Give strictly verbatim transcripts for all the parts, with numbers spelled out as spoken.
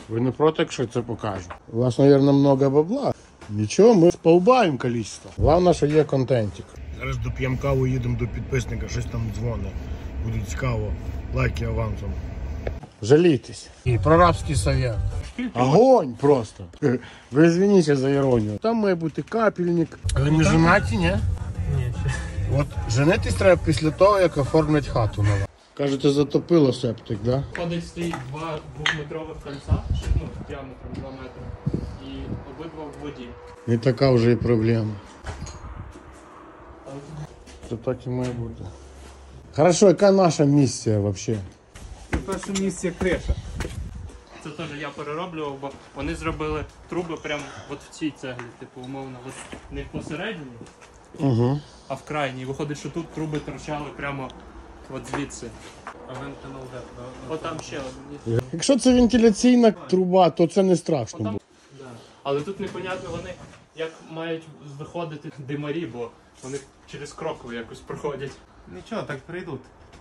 Ви не проти, якщо я це покажу? У вас, мабуть, много бабла. Нічого, ми сполбаємо кількість. Головне, що є контентик. Зараз доп'ємо каву, їдемо до підписника, щось там дзвонить. Буде цікаво. Лайки авансом. Жалійтесь. І прорабський совет. Огонь просто. Ви звініться за іронію. Там має бути капельник. Ви не женаті, ні? Ні, ще. От женитись треба після того, як оформлять хату нова. Кажете, затопило септик, да? Ходить стоїть два двохметрових кольця, ну, діаметром два метри, і обидва в воді. Не така вже і проблема. Це так і має бути. Хорошо, яка наша місія взагалі? Перша місія криша. Це теж я перероблював, бо вони зробили труби прямо от в цій цеглі, типу, умовно, от не посередині, Угу. а в крайній. Виходить, що тут труби торчали прямо от звідси. А вентиль де? От там ще один. Якщо це вентиляційна труба, то це не страшно Отам. буде. Да. Але тут непонятно вони як мають виходити димарі, бо вони через крокову якось проходять. Нічого, так прийдуть.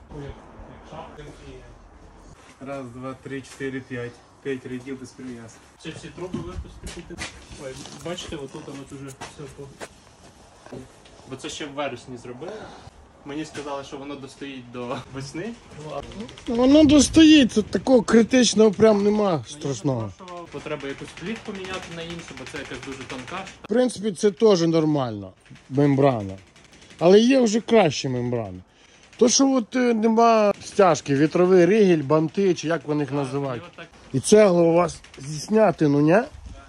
Раз, два, три, чотири, п'ять. П'ять рядів без прив'язки. Це всі труби випустити. Ой, бачите, отут от уже все по. Бо це ще в вересні зробили. Мені сказали, що воно достоїть до весни. Воно достоїть, це такого критичного прям нема страшного. Бо треба якусь плівку міняти на іншу, бо це якась дуже тонка. В принципі, це теж нормально, мембрана. Але є вже кращі мембрани. То, що от е, нема стяжки, вітровий ригель, банти, чи як вони їх називають. І отак. І цегла у вас зі снятину, ні?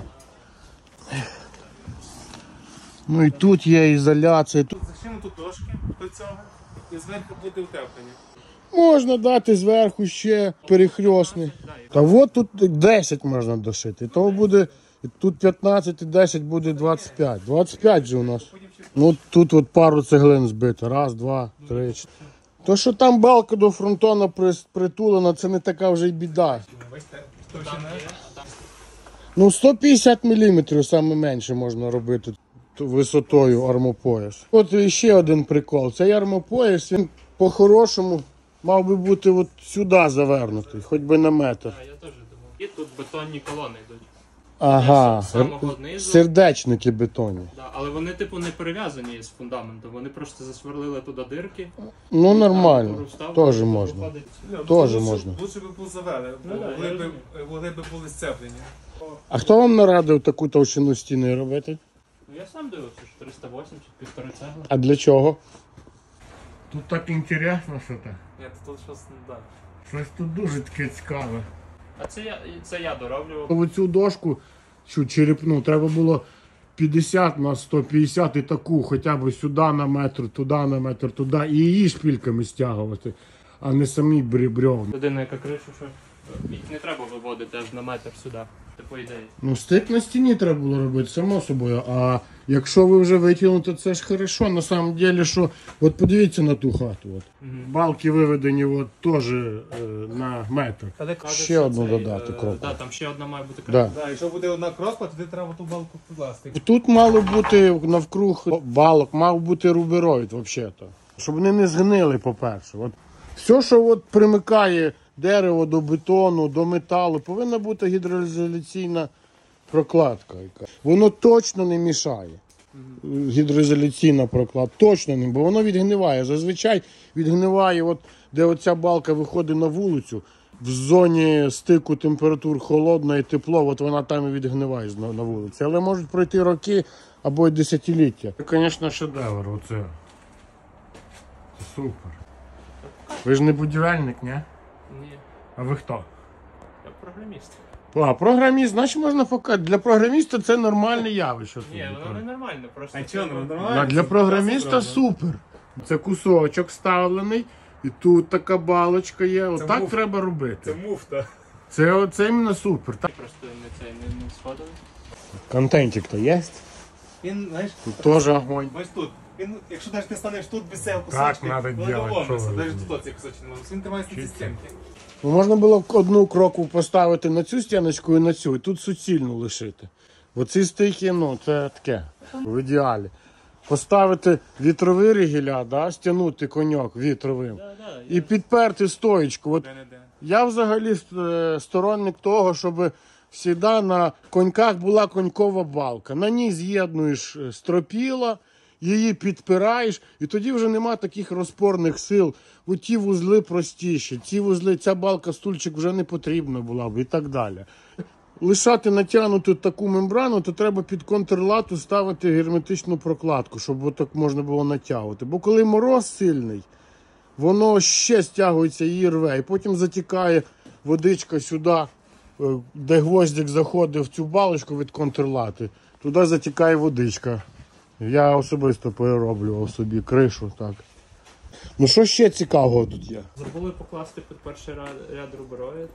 Ну і тут є ізоляція. Тут Зачем тут дошки до цього і зверху буде утеплення. можна дати зверху ще перехресний. Та от тут десять можна дошити. Тому буде тут п'ятнадцять і десять буде двадцять п'ять. двадцять п'ять же у нас. Ну тут от пару цеглин збито. Раз, два, три, чотири. То, що там балка до фронтона притулена, це не така вже й біда. Ну сто п'ятдесят міліметрів саме менше можна робити висотою армопояс. От ще один прикол. Цей армопояс, він по-хорошому мав би бути от сюди завернутий, хоч би на метр. А, я теж думав. І тут бетонні колони йдуть. Ага, З самого низу. сердечники бетонні. Да, але вони типу не перев'язані з фундаментом, вони просто засверлили туди дирки. Ну нормально, Опору вставили, теж і можна. виходить. Теж можна. Лучше би був завели, бо Ну, да, вугли я би, розумію. вугли би були сцеплені. А хто вам нарадив таку товщину стіни робити? Ну я сам дивився, що триста вісімдесят, півтори цегли. А для чого? Тут так інтересно, що це. Ні, то тут щось не так. Щось тут дуже таке цікаве. А це я, це я дороблював. Оцю дошку, цю черепну, треба було п'ятдесят на сто п'ятдесят і таку, хоча б сюди на метр, туди на метр, туди, і її шпильками стягувати, а не самі бревна. Людина, яка кришу, що їх не треба виводити аж на метр сюди, по ідеї. Ну, стик на стіні треба було робити, само собою, а якщо ви вже витягнете, це ж хорошо, на самом деле, що, от подивіться на ту хату, от. Угу. Балки виведені от, теж е, на метр. Ще одну додати кроку. Так, там ще одна має бути Да. крапка. Так, якщо буде одна кропка, тоді треба ту балку покласти. Тут мало бути навкруг балок, мав бути рубероїд, взагалі-то. Щоб вони не згнили, по-перше. От. Все, що от примикає дерево до бетону, до металу, повинна бути гідроізоляційна прокладка. Яка. Воно точно не мішає. Гідроізоляційна прокладка, точно не, бо воно відгниває. Зазвичай відгниває, от, де оця балка виходить на вулицю, в зоні стику температур холодна і тепло, от вона там і відгниває на, на вулиці. Але можуть пройти роки або й десятиліття. Це, звісно, шедевр. Оце. Це супер. Ви ж не будівельник, ні? Ні, А ви хто? я програміст. А, програміст, значить можна показати. Для програміста це нормальне явище. Ні, воно не нормально, просто. А чого, ну, А нормально? для програміста супер. Це кусочок вставлений, і тут така балочка є. Отак муф. треба робити. Це муфта. Це, це іменно супер. Так. Просто не це не, не сходили. Контентик-то є? Він, знаєш, Тут теж огонь. ось тут. Він, якщо навіть ти станеш тут без цього Так кусочка, надо воно делать, не що ви ломиться. Навіть розумієте. тут цей кусочок не ломиться. Він тримається на цій стінці. Ну, можна було б одну кроку поставити на цю стіночку і на цю, і тут суцільну лишити. Оці стики, ну, це таке, в ідеалі. Поставити вітровий ригеля, да, стягнути коньок вітровим. Да, да, І підперти стоїчку. От Де-не-де. я взагалі е, сторонник того, щоб завжди на коньках була конькова балка. На ній з'єднуєш стропіла, її підпираєш, і тоді вже нема таких розпорних сил. Бо ті вузли простіші, ці вузли, ця балка, стульчик вже не потрібна була б і так далі. Лишати натягнуту таку мембрану, то треба під контрлату ставити герметичну прокладку, щоб отак можна було натягувати. Бо коли мороз сильний, воно ще стягується і рве, і потім затікає водичка сюди, де гвоздик заходить в цю балочку від контрлати, туди затікає водичка. Я особисто перероблював собі кришу, так. Ну що ще цікавого тут є? Забули покласти під перший ряд, ряд рубероїд.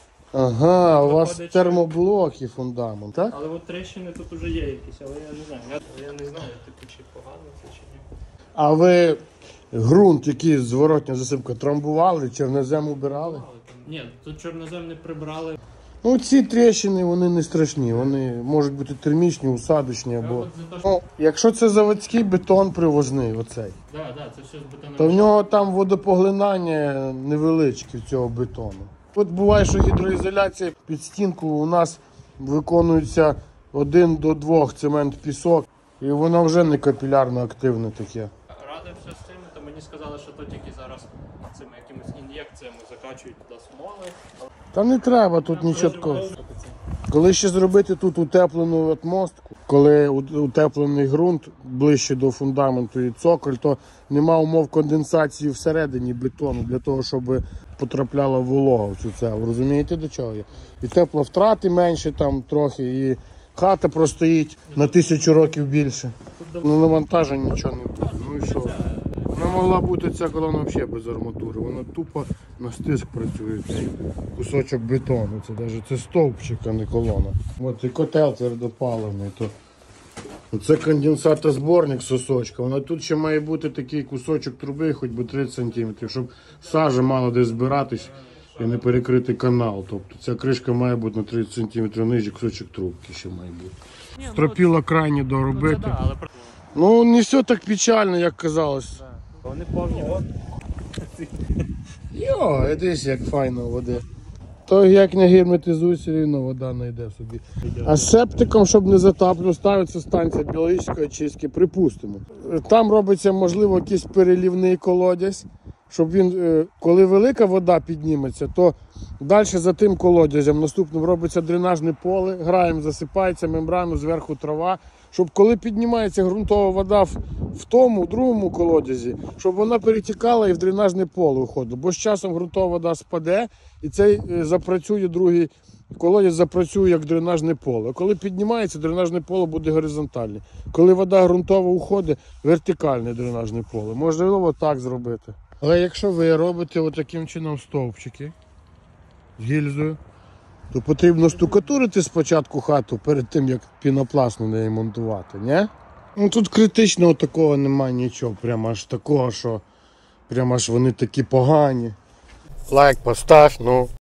Ага, у вас Виходить, термоблок і фундамент, так? Але от тріщини тут уже є якісь, але я не знаю. Я, я не знаю, типу, чи погано це чи ні. А ви ґрунт, який зворотня засипка, трамбували, чернозем убирали? Але там- Ні, тут чорнозем не прибрали. Ну ці тріщини, вони не страшні, вони можуть бути термічні, усадочні А або... от за те, що... Ну, якщо це заводський бетон привозний, оцей, Да, да, це все з бетоном. то в нього там водопоглинання невеличке в цього бетону. От буває, що гідроізоляція під стінку у нас виконується один до двох цемент-пісок, і воно вже не капілярно активне таке. Радився з цим, то мені сказали, що то тільки зараз цими якимись ін'єкціями закачують туди смоли. Та не треба тут нічого такого. Коли ще зробити тут утеплену отмостку, коли утеплений ґрунт ближче до фундаменту і цоколь, то нема умов конденсації всередині бетону для того, щоб потрапляла волога в цю цегу. Розумієте, до чого я? І тепловтрати менше там трохи, і хата простоїть на тисячу років більше. Ну, навантажень нічого не буде. Ну і що? Вона могла бути ця колона взагалі без арматури. Вона тупо на стиск працює. Цей кусочок бетону. Це навіть це стовпчик, а не колона. От і котел твердопаливний. То... Це конденсатозборник сосочка. Вона тут ще має бути такий кусочок труби, хоч би тридцять сантиметрів, щоб сажа мала де збиратись і не перекрити канал. Тобто ця кришка має бути на тридцять сантиметрів нижче, кусочок трубки ще має бути. Стропіла крайні доробити. Да, але... Ну, не все так печально, як казалось. Вони повні. Йо, дивись, як файно води. То як не герметизуй, все рівно вода знайде собі. А з септиком, щоб не затаплювати, ставиться станція біологічної очистки, припустимо. Там робиться, можливо, якийсь перелівний колодязь, щоб він, коли велика вода підніметься, то далі за тим колодязем наступним робиться дренажне поле, граєм засипається, мембрану, зверху трава, щоб коли піднімається ґрунтова вода в, в тому, в другому колодязі, щоб вона перетікала і в дренажне поле виходила. Бо з часом ґрунтова вода спаде і цей е, запрацює другий колодязь, запрацює як дренажне поле. Коли піднімається, дренажне поле буде горизонтальне. Коли вода ґрунтова уходить, вертикальне дренажне поле. Можливо так зробити. Але якщо ви робите отаким чином стовпчики з гільзою, то потрібно штукатурити спочатку хату перед тим, як пінопласт на неї монтувати, ні? Ну тут критичного такого немає нічого, прямо аж такого, що прямо аж вони такі погані. Лайк постав, ну.